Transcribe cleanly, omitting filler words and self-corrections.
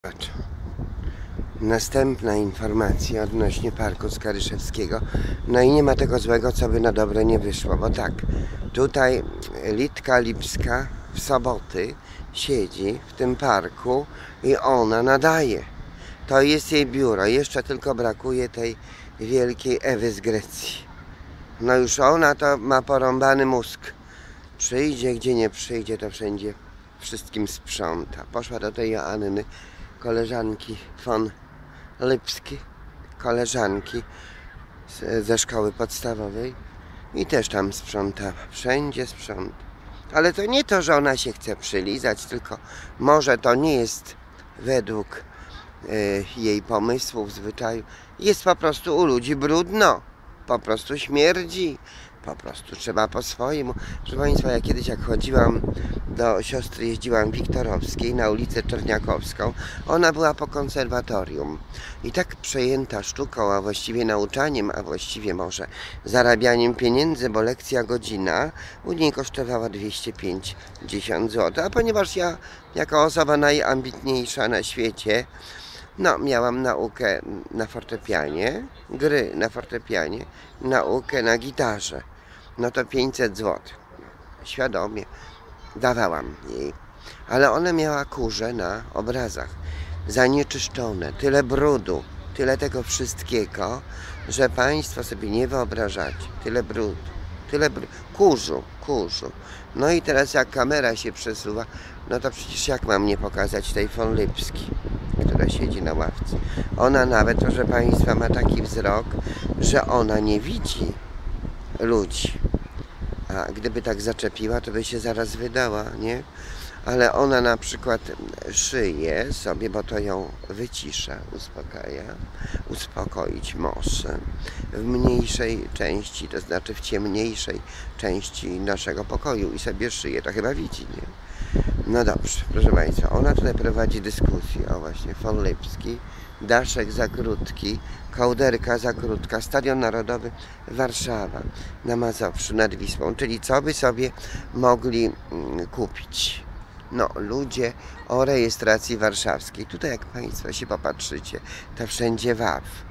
Patrz. Następna informacja odnośnie parku Skaryszewskiego. No i nie ma tego złego, co by na dobre nie wyszło, bo tak, tutaj Litka Lipska w soboty siedzi w tym parku i ona nadaje. To jest jej biuro, jeszcze tylko brakuje tej wielkiej Ewy z Grecji. No już ona to ma porąbany mózg. Przyjdzie, gdzie nie przyjdzie, to wszędzie wszystkim sprząta. Poszła do tej Joanny, koleżanki von Lipski, koleżanki ze szkoły podstawowej i też tam sprzątała. Wszędzie sprząta. Ale to nie to, że ona się chce przylizać, tylko może to nie jest według jej pomysłów, zwyczaju. Jest po prostu u ludzi brudno. Po prostu śmierdzi. Po prostu trzeba po swojemu. Proszę Państwa, ja kiedyś jak chodziłam do siostry, jeździłam Wiktorowskiej na ulicę Czerniakowską. Ona była po konserwatorium. I tak przejęta sztuką, a właściwie nauczaniem, a właściwie może zarabianiem pieniędzy, bo lekcja godzina u niej kosztowała 250 zł. A ponieważ ja, jako osoba najambitniejsza na świecie, no, miałam naukę na fortepianie, gry na fortepianie, naukę na gitarze. No to 500 zł. Świadomie dawałam jej. Ale ona miała kurze na obrazach. Zanieczyszczone, tyle brudu, tyle tego wszystkiego, że Państwo sobie nie wyobrażacie. Tyle brudu, kurzu. No i teraz jak kamera się przesuwa, no to przecież jak mam nie pokazać tej von Lipski, która siedzi na ławce. Ona nawet, proszę Państwa, ma taki wzrok, że ona nie widzi ludzi. A gdyby tak zaczepiła, to by się zaraz wydała, nie? Ale ona na przykład szyje sobie, bo to ją wycisza, uspokaja, uspokoić może w mniejszej części, to znaczy w ciemniejszej części naszego pokoju i sobie szyje, to chyba widzi, nie? No dobrze, proszę Państwa, ona tutaj prowadzi dyskusję o właśnie von Lipski, daszek za krótki, kołderka za krótka, Stadion Narodowy Warszawa na Mazowszu nad Wisłą, czyli co by sobie mogli kupić. No, ludzie o rejestracji warszawskiej. Tutaj jak Państwo się popatrzycie, to wszędzie WAW.